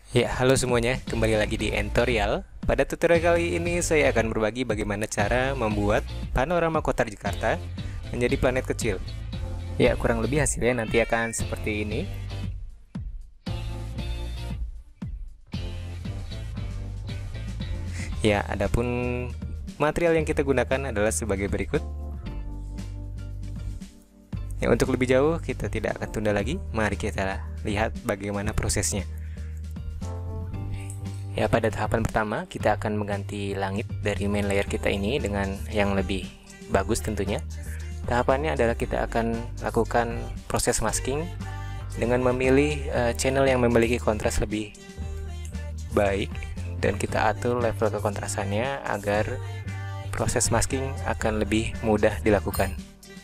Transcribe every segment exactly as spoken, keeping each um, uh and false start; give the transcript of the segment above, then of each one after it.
Ya, halo semuanya, kembali lagi di Entorial. Pada tutorial kali ini saya akan berbagi bagaimana cara membuat panorama kota Jakarta menjadi planet kecil. Ya, kurang lebih hasilnya nanti akan seperti ini. Ya, adapun material yang kita gunakan adalah sebagai berikut. Ya, untuk lebih jauh kita tidak akan tunda lagi. Mari kita lihat bagaimana prosesnya. Ya, pada tahapan pertama kita akan mengganti langit dari main layer kita ini dengan yang lebih bagus tentunya. Tahapannya adalah kita akan lakukan proses masking dengan memilih uh, channel yang memiliki kontras lebih baik dan kita atur level kekontrasannya agar proses masking akan lebih mudah dilakukan.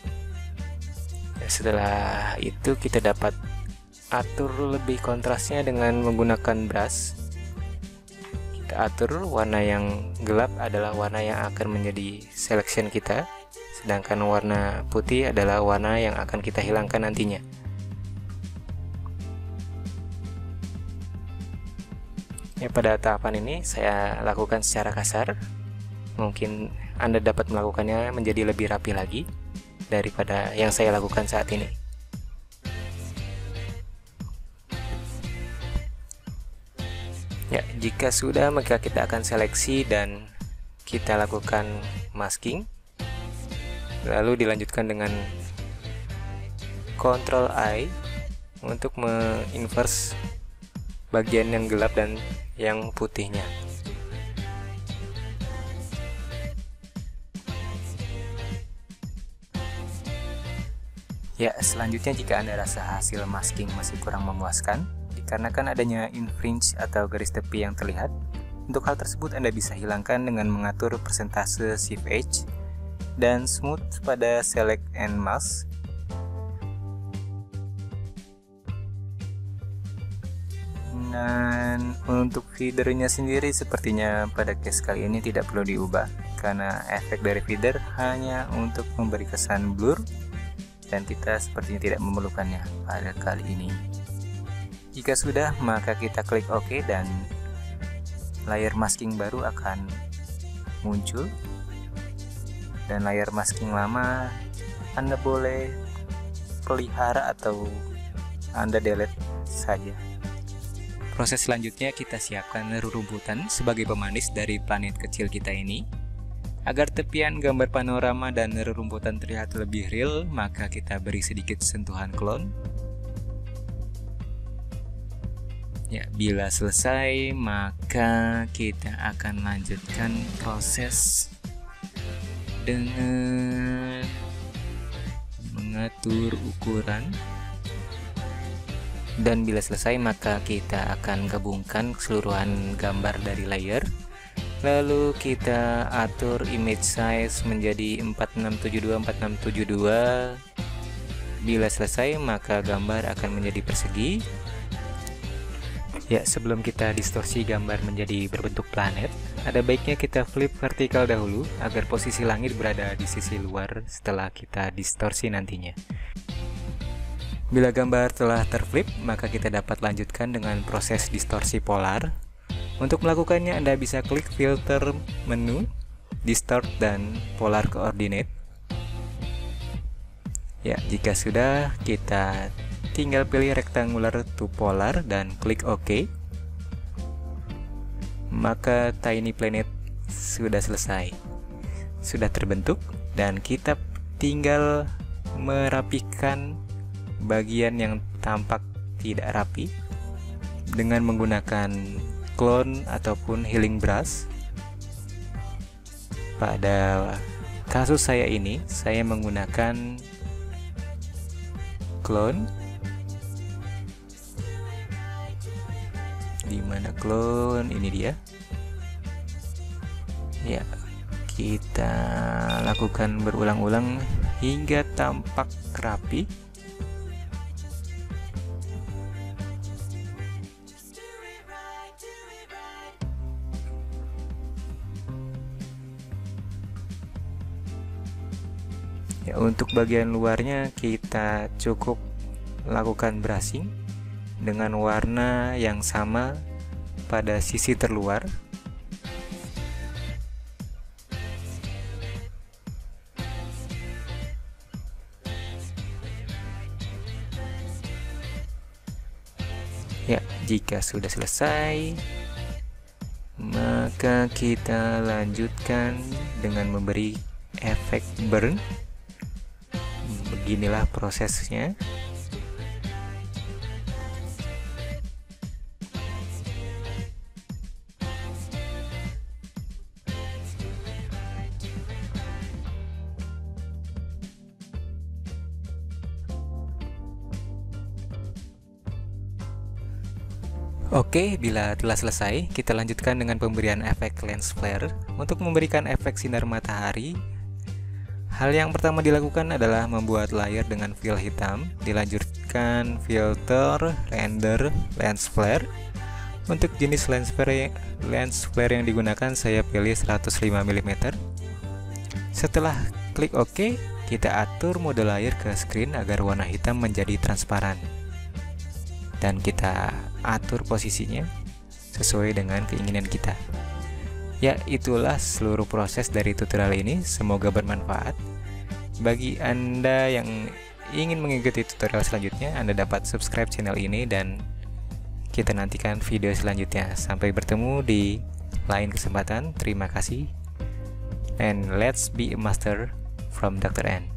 Setelah itu kita dapat atur lebih kontrasnya dengan menggunakan brush. Kita atur warna yang gelap adalah warna yang akan menjadi selection kita, sedangkan warna putih adalah warna yang akan kita hilangkan nantinya. Ya, pada tahapan ini saya lakukan secara kasar. Mungkin Anda dapat melakukannya menjadi lebih rapi lagi daripada yang saya lakukan saat ini. Ya, jika sudah maka kita akan seleksi dan kita lakukan masking. Lalu dilanjutkan dengan Ctrl I untuk menginverse bagian yang gelap dan yang putihnya. Ya, selanjutnya jika Anda rasa hasil masking masih kurang memuaskan, dikarenakan adanya infringe atau garis tepi yang terlihat, untuk hal tersebut Anda bisa hilangkan dengan mengatur persentase shift edge dan smooth pada select and mask. Dan untuk feedernya sendiri sepertinya pada case kali ini tidak perlu diubah, karena efek dari feeder hanya untuk memberi kesan blur dan kita sepertinya tidak memerlukannya pada kali ini. Jika sudah, maka kita klik OK dan layer masking baru akan muncul. Dan layer masking lama Anda boleh pelihara atau Anda delete saja. Proses selanjutnya kita siapkan rerumputan sebagai pemanis dari planet kecil kita ini. Agar tepian gambar panorama dan rerumputan terlihat lebih real, maka kita beri sedikit sentuhan clone. Ya, bila selesai, maka kita akan lanjutkan proses dengan mengatur ukuran. Dan bila selesai, maka kita akan gabungkan keseluruhan gambar dari layer. Lalu kita atur image size menjadi empat enam tujuh dua empat enam tujuh dua. Bila selesai, maka gambar akan menjadi persegi. Ya, sebelum kita distorsi gambar menjadi berbentuk planet, ada baiknya kita flip vertikal dahulu agar posisi langit berada di sisi luar setelah kita distorsi nantinya. Bila gambar telah terflip, maka kita dapat lanjutkan dengan proses distorsi polar. Untuk melakukannya, Anda bisa klik filter menu, distort dan polar coordinate. Ya, jika sudah, kita tinggal pilih rectangular to polar dan klik OK. Maka tiny planet sudah selesai. Sudah terbentuk dan kita tinggal merapikan bagian yang tampak tidak rapi dengan menggunakan clone ataupun healing brush. Pada kasus saya ini, saya menggunakan clone. Di mana clone? Ini dia. Ya, kita lakukan berulang-ulang hingga tampak rapi. Ya, untuk bagian luarnya kita cukup lakukan brushing dengan warna yang sama pada sisi terluar. Ya, jika sudah selesai, maka kita lanjutkan dengan memberi efek burn. Beginilah prosesnya. Oke, bila telah selesai, kita lanjutkan dengan pemberian efek lens flare. Untuk memberikan efek sinar matahari, hal yang pertama dilakukan adalah membuat layer dengan fill hitam, dilanjutkan filter, render, lens flare. Untuk jenis lens flare, lens flare yang digunakan saya pilih seratus lima milimeter. Setelah klik OK, kita atur mode layer ke screen agar warna hitam menjadi transparan. Dan kita atur posisinya sesuai dengan keinginan kita. Ya, itulah seluruh proses dari tutorial ini. Semoga bermanfaat. Bagi Anda yang ingin mengikuti tutorial selanjutnya, Anda dapat subscribe channel ini dan kita nantikan video selanjutnya. Sampai bertemu di lain kesempatan. Terima kasih. And let's be a master from dokter N.